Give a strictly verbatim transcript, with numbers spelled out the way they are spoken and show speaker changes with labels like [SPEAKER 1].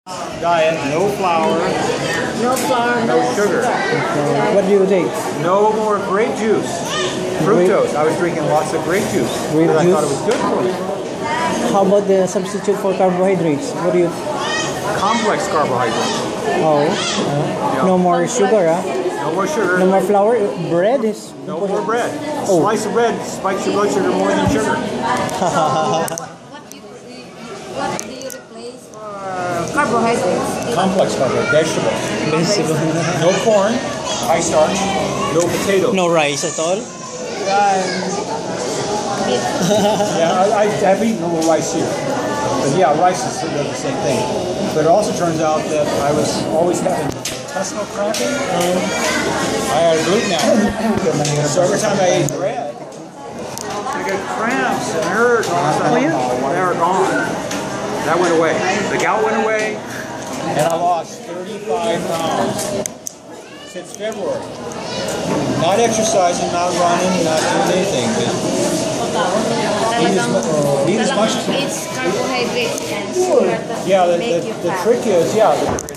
[SPEAKER 1] Diet, no flour,
[SPEAKER 2] No flour,
[SPEAKER 1] no
[SPEAKER 2] no
[SPEAKER 1] sugar.
[SPEAKER 2] sugar.
[SPEAKER 3] What do you take?
[SPEAKER 1] No more grape juice. Fructose. I was drinking lots of grape juice
[SPEAKER 3] Grape
[SPEAKER 1] because I thought it
[SPEAKER 3] juice?
[SPEAKER 1] was good for me.
[SPEAKER 3] How about the substitute for carbohydrates? What do you?
[SPEAKER 1] Complex carbohydrates.
[SPEAKER 3] Oh,
[SPEAKER 1] Yeah.
[SPEAKER 3] no more sugar, huh?
[SPEAKER 1] No more sugar.
[SPEAKER 3] No more flour. Bread is.
[SPEAKER 1] No more bread. A
[SPEAKER 3] Oh.
[SPEAKER 1] slice of bread spikes your blood sugar more than sugar.
[SPEAKER 2] What do you, what do you replace for carbohydrates?
[SPEAKER 1] Complex carbohydrates. Vegetables.
[SPEAKER 3] Vegetable.
[SPEAKER 1] No corn. High starch. No potatoes.
[SPEAKER 3] No rice at all.
[SPEAKER 1] Yeah, I, I have eaten a little rice here. But yeah, rice is the same thing. But it also turns out that I was always having intestinal cramping. I had a gluten allergy. So every time I ate bread, I get cramps and hurt and all that.
[SPEAKER 3] Oh, yeah?
[SPEAKER 1] They were gone. That went away. The gout went away, and I lost thirty-five pounds since February. Not exercising, not running, not doing anything. Eat as, mu eat as much.
[SPEAKER 2] It's carbohydrates and sugar that
[SPEAKER 1] Yeah, the,
[SPEAKER 2] make
[SPEAKER 1] the,
[SPEAKER 2] you
[SPEAKER 1] the
[SPEAKER 2] fat.
[SPEAKER 1] trick is, yeah, the,